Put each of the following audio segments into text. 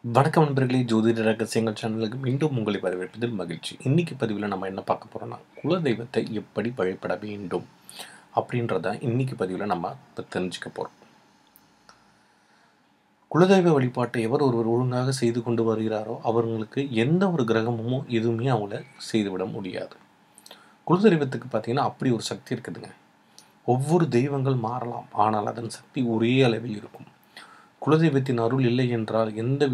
வணக்கம் நண்பர்களே, ஜோதிட ரகசியங்கள் சேனலுக்கு மீண்டும் உங்களை வரவேற்பதில் மகிழ்ச்சி. இன்னைக்கு பதிவில் நம்ம என்ன பார்க்க போறோம்னா, குலதெய்வத்தை எப்படி வழிபட வேண்டும் அப்படின்றத இன்னைக்கு பதிவில் நம்ம தெரிஞ்சுக்க போறோம். குலதெய்வ வழிபாட்டை எவர் ஒருவர் ஒழுங்காக செய்து கொண்டு வருகிறாரோ அவர்களுக்கு எந்த ஒரு கிரகமும் எதுவுமே அவங்கள செய்துவிட முடியாது. குலதெய்வத்துக்கு பார்த்தீங்கன்னா அப்படி ஒரு சக்தி இருக்குதுங்க. ஒவ்வொரு தெய்வங்கள் மாறலாம், ஆனால் அதன் சக்தி ஒரே அளவில் இருக்கும். குலதெய்வத்தின் அருள் இல்லை என்றால்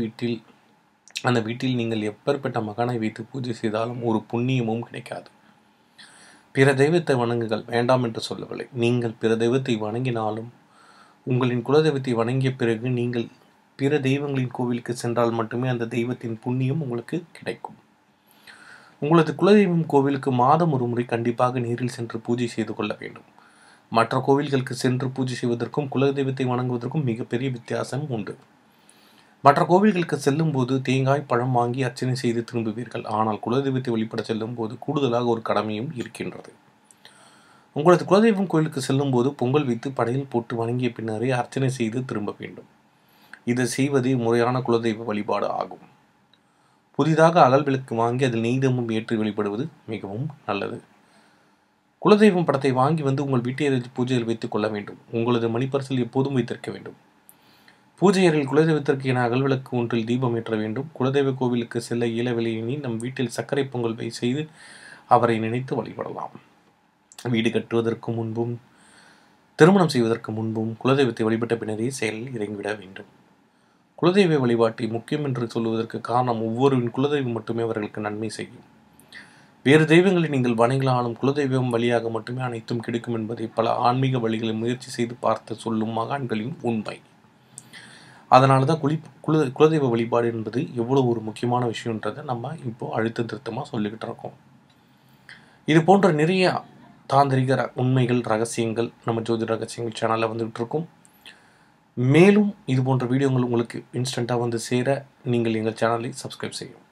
அந்த வீட்டில் நீங்கள் எப்பேற்பட்ட மகானை வைத்து பூஜை செய்தாலும் ஒரு புண்ணியமும் கிடைக்காது. பிற தெய்வத்தை வணங்குங்கள், வேண்டாம் என்று சொல்லவில்லை. நீங்கள் பிற தெய்வத்தை வணங்கினாலும் உங்களின் குலதெய்வத்தை வணங்கிய பிறகு நீங்கள் பிற தெய்வங்களின் கோவிலுக்கு சென்றால் மட்டுமே அந்த தெய்வத்தின் புண்ணியம் உங்களுக்கு கிடைக்கும். உங்களது குலதெய்வம் கோவிலுக்கு மாதம் ஒரு முறை கண்டிப்பாக நேரில் சென்று பூஜை செய்து கொள்ள வேண்டும். மற்ற கோவில்களுக்கு சென்று பூஜை செய்வதற்கும் குலதெய்வத்தை வணங்குவதற்கும் மிகப்பெரிய வித்தியாசம் உண்டு. மற்ற கோவில்களுக்கு செல்லும் போது தேங்காய் பழம் வாங்கி அர்ச்சனை செய்து திரும்புவீர்கள். ஆனால் குலதெய்வத்தை வழிபட செல்லும் போது கூடுதலாக ஒரு கடமையும் இருக்கின்றது. உங்களது குலதெய்வம் கோவிலுக்கு செல்லும் போது பொங்கல் வைத்து படையல் போட்டு வணங்கிய பின்னரே அர்ச்சனை செய்து திரும்ப வேண்டும். இதை செய்வது முறையான குலதெய்வ வழிபாடு ஆகும். புதிதாக அகல் விளக்கு வாங்கி அதில் நெய்தமும் ஏற்றி வழிபடுவது மிகவும் நல்லது. குலதெய்வம் படத்தை வாங்கி வந்து உங்கள் வீட்டு பூஜையில் வைத்துக் கொள்ள வேண்டும். உங்களது மணிப்பரிசில் எப்போதும் வைத்திருக்க வேண்டும். பூஜை அறையில் குலதெய்வத்திற்கு என அகல்விளக்கு ஒன்றில் தீபம் ஏற்ற வேண்டும். குலதெய்வ கோவிலுக்கு செல்ல இயலவில்லை எனில் நம் வீட்டில் சர்க்கரை பொங்கல் செய்து அவரை நினைத்து வழிபடலாம். வீடு கட்டுவதற்கு முன்பும் திருமணம் செய்வதற்கு முன்பும் குலதெய்வத்தை வழிபட்ட பின்னரே செயலில் இறங்கிவிட வேண்டும். குலதெய்வ வழிபாட்டை முக்கியம் என்று சொல்வதற்கு காரணம் ஒவ்வொருவின் குலதெய்வம் மட்டுமே அவர்களுக்கு நன்மை செய்யும். வேறு தெய்வங்களை நீங்கள் வணங்கலாலும் குலதெய்வம் வழியாக மட்டுமே அனைத்தும் கிடைக்கும் என்பதை பல ஆன்மீக வழிகளை முயற்சி செய்து பார்த்து சொல்லும் மகான்களின் உண்மை. அதனால தான் குலதெய்வ வழிபாடு என்பது எவ்வளோ ஒரு முக்கியமான விஷயன்றதை நம்ம இப்போ அழுத்த திருத்தமாக சொல்லிக்கிட்டு இருக்கோம். இது போன்ற நிறைய தாந்திரிக உண்மைகள், ரகசியங்கள் நம்ம ஜோதிட ரகசியங்கள் சேனலில் வந்துகிட்டு இருக்கோம். மேலும் இது போன்ற வீடியோங்கள் உங்களுக்கு இன்ஸ்டண்ட்டாக வந்து சேர நீங்கள் எங்கள் சேனலை சப்ஸ்கிரைப் செய்யும்.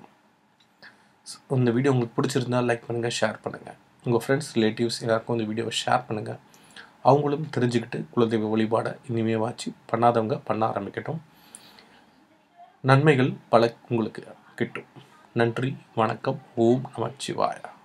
இந்த வீடியோ உங்களுக்கு பிடிச்சிருந்தால் லைக் பண்ணுங்கள், ஷேர் பண்ணுங்கள். உங்கள் ஃப்ரெண்ட்ஸ், ரிலேட்டிவ்ஸ் எல்லாருக்கும் இந்த வீடியோவை ஷேர் பண்ணுங்கள். அவங்களும் தெரிஞ்சுக்கிட்டு குலதெய்வ வழிபாடை இனிமேவாச்சு பண்ணாதவங்க பண்ண ஆரம்பிக்கட்டும். நன்மைகள் பல உங்களுக்கு கிட்டும். நன்றி, வணக்கம். ஓம் நமச்சிவாய.